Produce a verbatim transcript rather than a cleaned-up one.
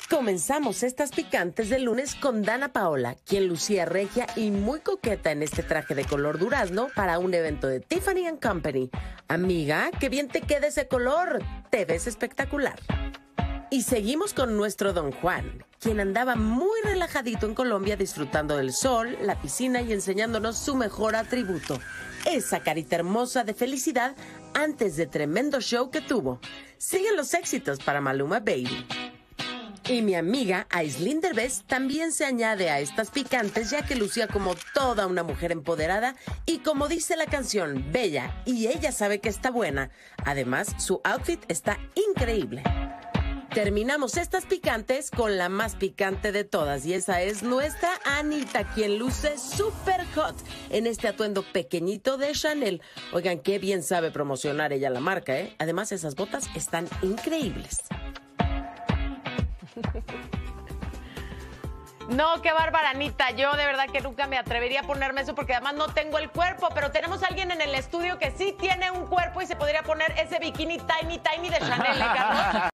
Comenzamos estas picantes de lunes con Dana Paola, quien lucía regia y muy coqueta en este traje de color durazno para un evento de Tiffany and Company. Amiga, qué bien te queda ese color, te ves espectacular. Y seguimos con nuestro Don Juan, quien andaba muy relajadito en Colombia disfrutando del sol, la piscina y enseñándonos su mejor atributo, esa carita hermosa de felicidad antes de tremendo show que tuvo. Siguen los éxitos para Maluma Baby. Y mi amiga Aislinn Derbez también se añade a estas picantes, ya que lucía como toda una mujer empoderada y, como dice la canción, bella, y ella sabe que está buena. Además, su outfit está increíble. Terminamos estas picantes con la más picante de todas, y esa es nuestra Anita, quien luce súper hot en este atuendo pequeñito de Chanel. Oigan, qué bien sabe promocionar ella la marca, ¿eh? Además, esas botas están increíbles. No, qué bárbara, Anita. Yo de verdad que nunca me atrevería a ponerme eso porque además no tengo el cuerpo, pero tenemos a alguien en el estudio que sí tiene un cuerpo y se podría poner ese bikini tiny, tiny de Chanel, ¿eh, Carlos?